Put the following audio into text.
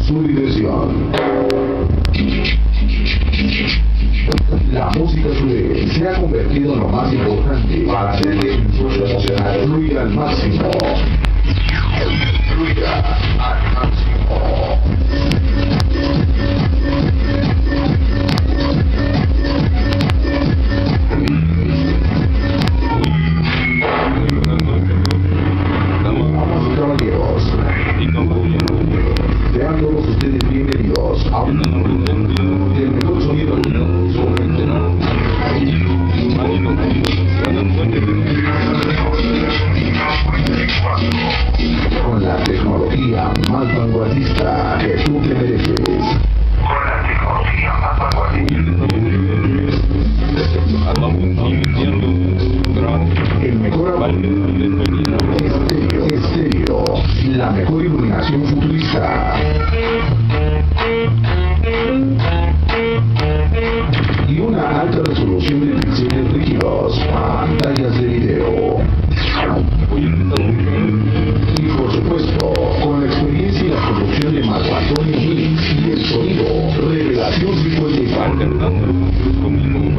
su diversión. La música Sue se ha convertido en lo más importante para hacer que su impulso emocional fluya al máximo. Fluya al máximo. Sean todos ustedes bienvenidos a un del mejor sonido del mundo. Con la tecnología más vanguardista que tú te mereces. Con la tecnología más vanguardista. El mejor estéreo, la mejor iluminación futurista y una alta resolución de píxeles rígidos, pantallas de video y por supuesto con la experiencia y la producción de Marco Antonio Mix y el sonido Revelación 54.